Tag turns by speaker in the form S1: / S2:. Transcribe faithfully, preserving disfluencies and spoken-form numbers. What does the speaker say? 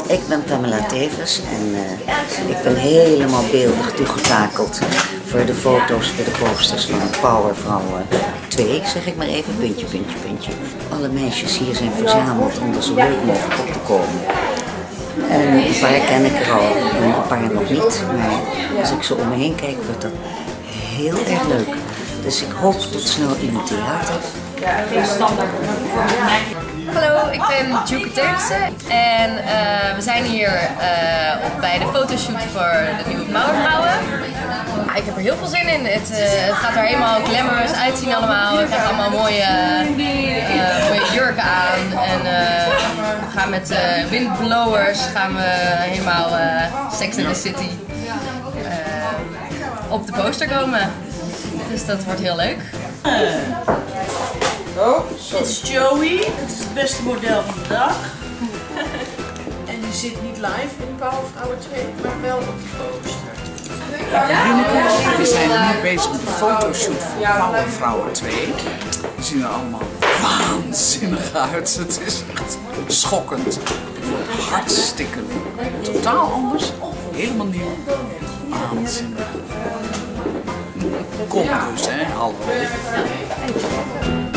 S1: Ik ben Pamela Tevers en uh, ik ben helemaal beeldig toegetakeld voor de foto's, voor de posters van Powervrouwen twee, zeg ik maar even, puntje, puntje, puntje. Alle meisjes hier zijn verzameld om er zo leuk mogelijk op te komen. En een paar ken ik er al en een paar nog niet, maar als ik zo om me heen kijk wordt dat heel erg leuk. Dus ik hoop tot snel in het theater.
S2: Hallo, ik ben Djoeke Teunissen en uh, we zijn hier uh, op, bij de fotoshoot voor de nieuwe Powervrouwen. Ik heb er heel veel zin in. Het, uh, het gaat er helemaal glamorous uitzien allemaal. We krijgen allemaal mooie, uh, mooie jurken aan en uh, we gaan met uh, windblowers gaan we helemaal uh, Sex in the City uh, op de poster komen. Dus dat wordt heel leuk.
S3: Oh, dit is Joey, het is het beste model van de dag. En die zit niet live in Powervrouwen twee, maar wel op de poster.
S4: We zijn nu bezig met de fotoshoot voor Powervrouwen twee. Die zien er allemaal waanzinnig uit. Het is echt schokkend. Het wordt hartstikke leuk. Totaal anders, helemaal nieuw. Waanzinnig. Kom dus, hè, hallo.